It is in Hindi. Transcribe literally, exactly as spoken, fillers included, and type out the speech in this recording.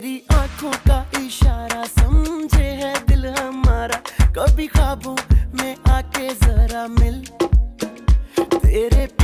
तेरी आंखों का इशारा समझे है दिल हमारा, कभी ख्वाबों में आके जरा मिल। तेरे